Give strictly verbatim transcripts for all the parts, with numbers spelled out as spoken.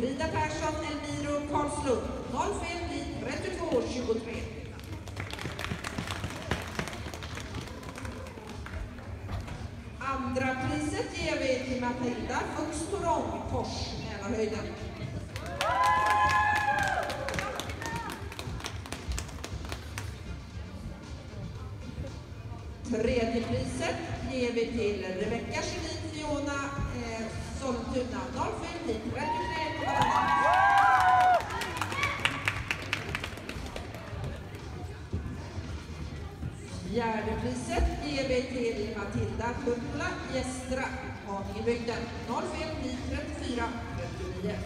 Frida Persson, Elmiro Karlslund, noll fem trettiotvå tjugotre. Andra priset ger vi till Matilda Fuxtorong, Fors, Mälarhöjden. Tredje priset ger vi till Rebecka Kjellin Fiona eh, Sollentuna, noll fem trettiotre. Fjärde priset ger vi till Matilda Kumpla Gästra, Haningebygden, noll fem trettiofyra trettionio.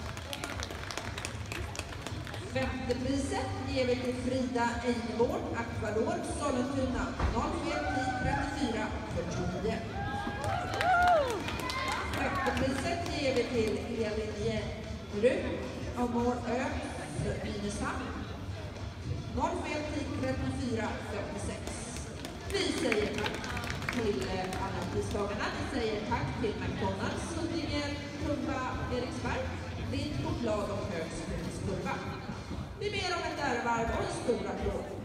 Femte priset ger vi till Frida Einegård, Aquador, Sollentuna, noll fem trettiofyra fyrtionio. Sjätte priset ger vi till Elin Jenrud, Amor Ö, Nynäshamn, noll fem trettiofyra femtiosex. Vi säger tack till alla pristagarna. Vi säger tack till McDonalds, Huddinge, Tumba, Eriksberg, Lind, Choklad och Högskolskurva. Vi ber om ett ärvarv och en stor applåd.